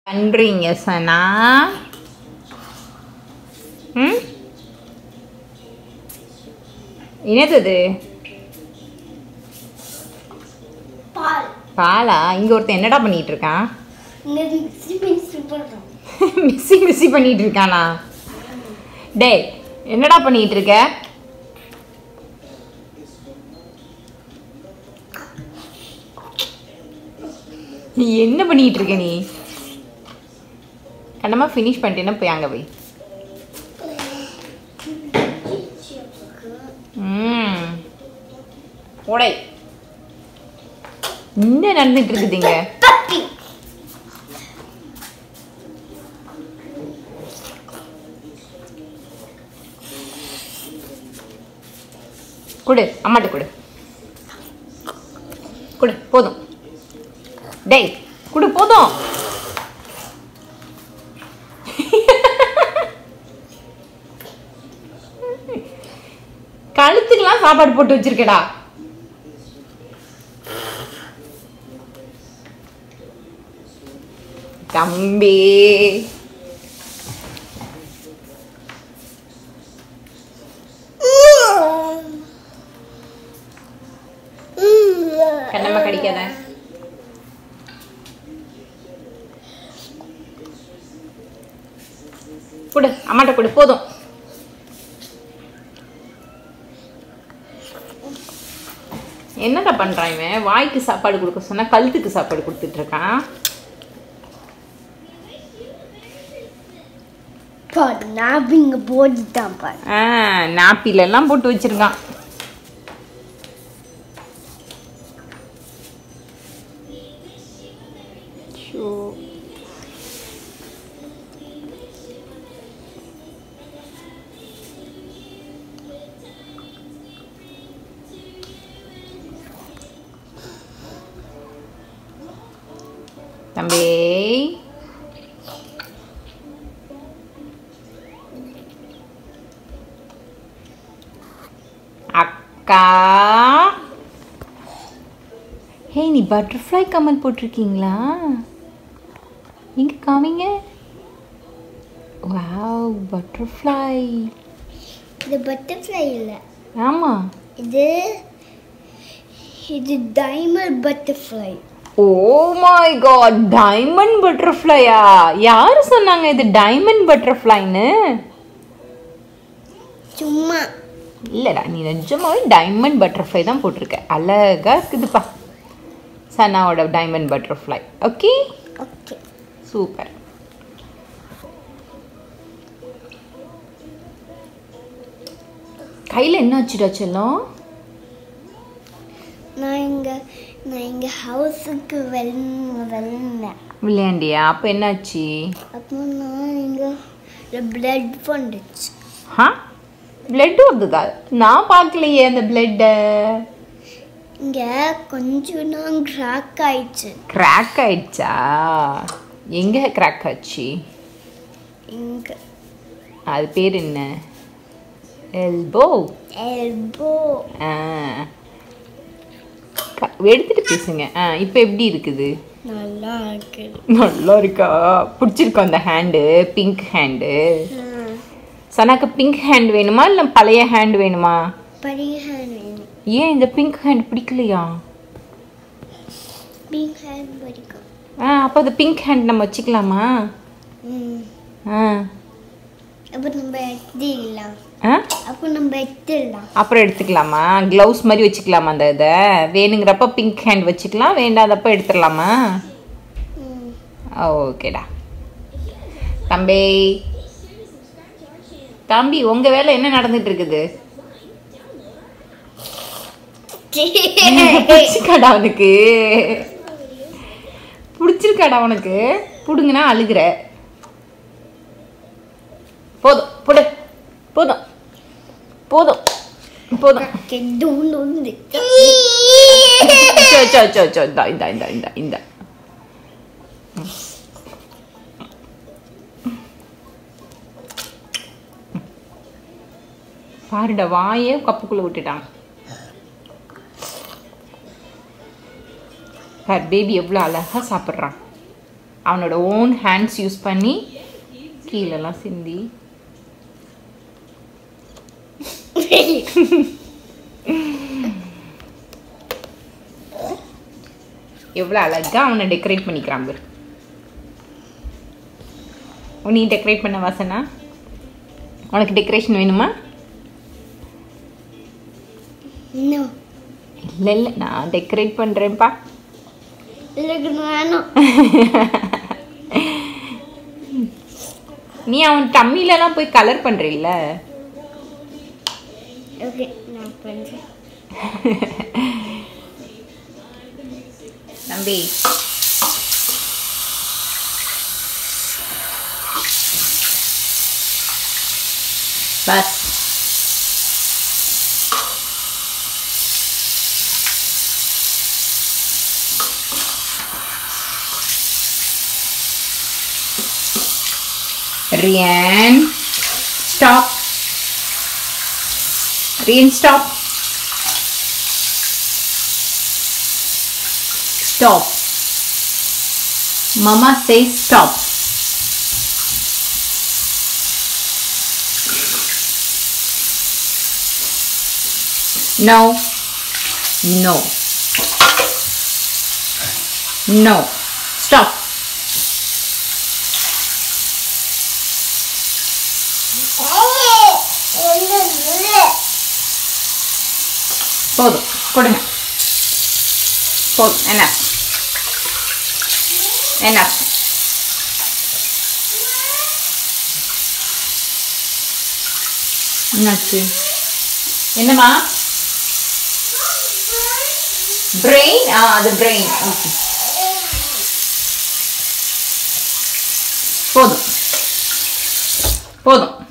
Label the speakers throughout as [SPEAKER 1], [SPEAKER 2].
[SPEAKER 1] பண்றீங்க சனா? என்னது பாலா? இங்க ஒருத்தன் என்னடா பண்ணிட்டு இருக்கான்? மிஸ்ஸி பண்ணிட்டு இருக்கானா? டேய் என்னடா பண்ணிட்டு இருக்க? நீ என்ன பண்ணிட்டு இருக்க? நீ கண்ணமா ஃபினிஷ் பண்ணிட்டேன்னா போய் அங்கே போய். ஓடை என்ன நடந்துட்டு இருக்குதுங்க? கொடு அம்மாட்ட கொடு. கொடு போதும். டேய் குடு போதும். கழுத்துக்கெல்லாம் சாப்பாடு போட்டு வச்சிருக்கடா. தம்பி கண்ணம்மா கடிக்காத. கொடு அம்மாட்ட கொடு போதும். என்னடா பண்றான் இவன்? வாய்க்கு சாப்பாடு கொடுக்க சொன்னா கழுத்துக்கு சாப்பாடு கொடுத்துட்டு இருக்கான். நாப்பில எல்லாம் போட்டு வச்சிருக்கான். தம்பி அக்கா, ஹே நீ பட்டர்ஃப்ளை கமல் போட்டிருக்கீங்களா? எங்க காமிங்க. Wow butterfly.
[SPEAKER 2] இது பட்டர்ஃப்ளை இல்ல.
[SPEAKER 1] ஆமா
[SPEAKER 2] இது diamond butterfly.
[SPEAKER 1] Oh my god, diamond பட்டர்ஃப்ளையா? யாரு சொன்னாங்க இது டைமண்ட் பட்டர்ஃப்ளைன்னு?
[SPEAKER 2] சும்மா
[SPEAKER 1] இல்லடா, நீ நிஜமாவே டைமண்ட் பட்டர்ஃப்ளை தான் போட்டிருக்க. அழகா இருக்குதுப்பா சனாவோட diamond butterfly. Okay
[SPEAKER 2] okay
[SPEAKER 1] super. கையில் என்ன வச்சுடா செல்லம்?
[SPEAKER 2] நான் இங்க ஹவுஸுக்கு
[SPEAKER 1] விளையாண்டியா? அப்போ என்னாச்சு?
[SPEAKER 2] அப்போ நான் இங்க பிளட் வந்துச்சு.
[SPEAKER 1] பிளட் வந்ததா? நான் பார்க்கலையே அந்த பிளட்டை.
[SPEAKER 2] இங்க கொஞ்சம் நான் கிராக் ஆயிடுச்சு.
[SPEAKER 1] கிராக் ஆயிடுச்சா? எங்க கிராக் ஆச்சு?
[SPEAKER 2] இங்க.
[SPEAKER 1] அது பேர் என்ன? எல்போ.
[SPEAKER 2] எல்போ.
[SPEAKER 1] எடுத்துட்டு பேசுங்க. இப்போ எப்படி இருக்குது?
[SPEAKER 2] நல்லா இருக்கு.
[SPEAKER 1] நல்லா இருக்கா? பிடிச்சிருக்கா அந்த ஹேண்டு? Pink hand. சனாக்கு பிங்க் ஹேண்ட் வேணுமா இல்லை பழைய ஹேண்ட் வேணுமா?
[SPEAKER 2] பழைய ஹேண்ட் வேணும்.
[SPEAKER 1] ஏன் இந்த பிங்க் ஹேண்ட் பிடிக்கலையா?
[SPEAKER 2] பிங்க் ஹேண்ட் பிடிக்கும்.
[SPEAKER 1] அப்போ அந்த பிங்க் ஹேண்ட் நம்ம வச்சுக்கலாமா?
[SPEAKER 2] அப்போ நம்ம எடுத்துக்கலாம்.
[SPEAKER 1] அப்புறம் எடுத்துக்கலாமா? க்ளவுஸ் மாதிரி வச்சுக்கலாமா? அந்த இதை வேணுங்கிறப்ப பிங்க் ஹேண்ட் வச்சுக்கலாம், வேண்டாதப்ப எடுத்துடலாமா? ஓகேடா. தம்பி தம்பி உங்க வேலை என்ன நடந்துட்டு இருக்குது? பிடிச்சிருக்காடா உனக்கு? பிடிச்சிருக்காடா உனக்கு? புடுங்கன்னா அழுகுற. போதும் போடு. போதும் போதும் போதும். இந்த பாருடா, வாயே கப்புக்குள்ள விட்டுட்டான். பார் பேபி எவ்வளோ அழகா சாப்பிட்றான். அவனோட ஓன் ஹேண்ட்ஸ் யூஸ் பண்ணி கீழெல்லாம் சிந்தி எவ்வளோ அழகாக அவனை டெக்கரேட் பண்ணிக்கிறான் பாரு. நீ டெக்கரேட் பண்ண வாசனா? உனக்கு டெக்கரேஷன் வேணுமா? இல்லை இல்லை, நான் டெக்கரேட் பண்ணுறேன்ப்பா. நீ அவன் டம்மிலலாம் போய் கலர் பண்ணுறில்ல? தம்பி bus Riyan, stop. Riyan, stop. Stop. Mama says stop. No. No. No. Stop. போதும் கொடுங்க. போதும். என்ன என்ன என்னாச்சு? என்னம்மா? பிரெயின். அது பிரெயின். ஓகே, போதும் போதும்.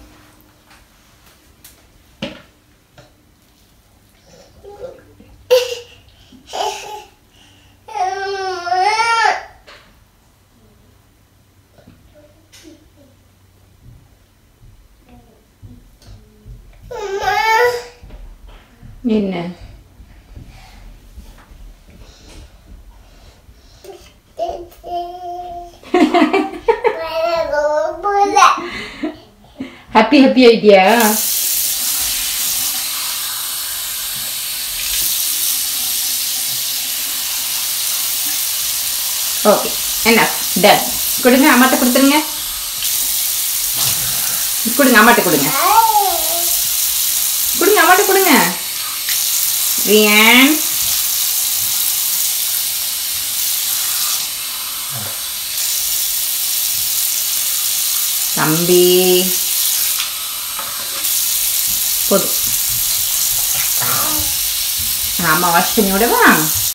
[SPEAKER 1] என்ன? Happy happy idea. ஓகே, என்ன டன். கொடுங்க, அம்மாட்ட கொடுத்துருங்க. கொடுங்க, அம்மாட்ட கொடுங்க. கொடுங்க, அம்மாட்ட கொடுங்க. ரியான், தம்பி, போதும். அம்மா வாஷ் பண்ணி விடவா?